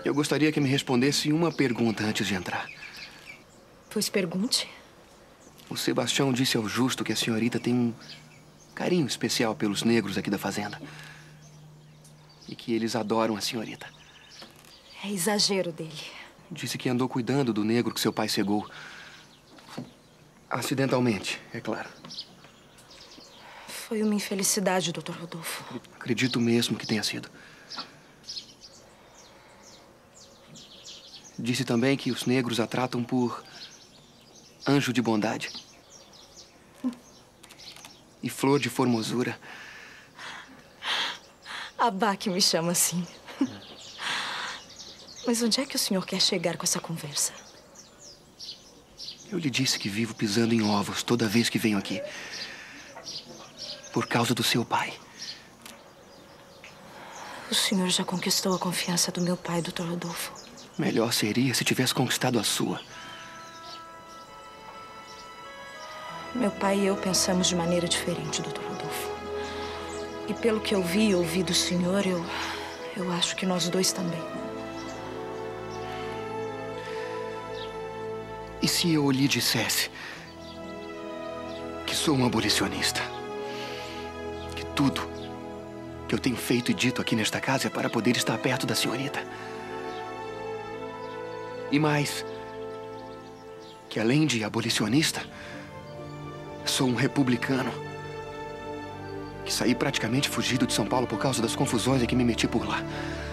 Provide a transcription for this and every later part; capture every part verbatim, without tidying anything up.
Eu gostaria que me respondesse uma pergunta antes de entrar. Pois pergunte. O Sebastião disse ao Justo que a senhorita tem um carinho especial pelos negros aqui da fazenda. E que eles adoram a senhorita. É exagero dele. Disse que andou cuidando do negro que seu pai cegou. Acidentalmente, é claro. Foi uma infelicidade, doutor Rodolfo. Acredito mesmo que tenha sido. Disse também que os negros a tratam por anjo de bondade. E flor de formosura. Abá que me chama assim. Mas onde é que o senhor quer chegar com essa conversa? Eu lhe disse que vivo pisando em ovos toda vez que venho aqui. Por causa do seu pai. O senhor já conquistou a confiança do meu pai, doutor Rodolfo. Melhor seria se tivesse conquistado a sua. Meu pai e eu pensamos de maneira diferente, doutor Rodolfo. E pelo que eu vi e ouvi do senhor, eu... eu acho que nós dois também. E se eu lhe dissesse que sou um abolicionista? Que tudo que eu tenho feito e dito aqui nesta casa é para poder estar perto da senhorita? E mais, que além de abolicionista, sou um republicano. Que saí praticamente fugido de São Paulo por causa das confusões em que me meti por lá.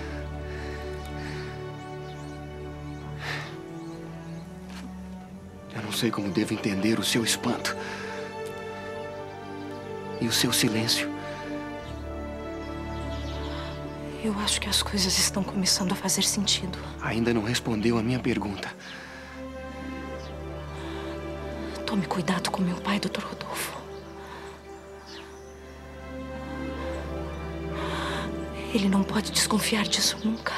Eu não sei como devo entender o seu espanto. E o seu silêncio. Eu acho que as coisas estão começando a fazer sentido. Ainda não respondeu a minha pergunta. Tome cuidado com meu pai, doutor Rodolfo. Ele não pode desconfiar disso nunca.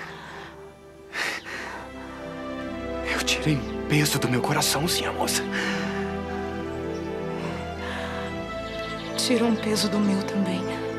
Eu tirei um peso do meu coração, sim, a moça. Tirou um peso do meu também.